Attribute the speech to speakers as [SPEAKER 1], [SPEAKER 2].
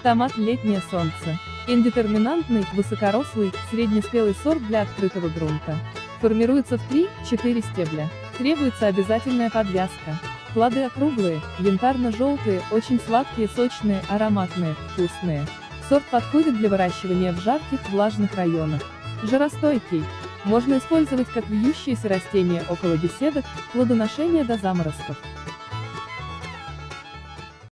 [SPEAKER 1] Томат «Летнее солнце». Индетерминантный, высокорослый, среднеспелый сорт для открытого грунта. Формируется в 3-4 стебля. Требуется обязательная подвязка. Плоды округлые, янтарно-желтые, очень сладкие, сочные, ароматные, вкусные. Сорт подходит для выращивания в жарких, влажных районах. Жаростойкий. Можно использовать как вьющееся растение около беседок, плодоношения до заморозков.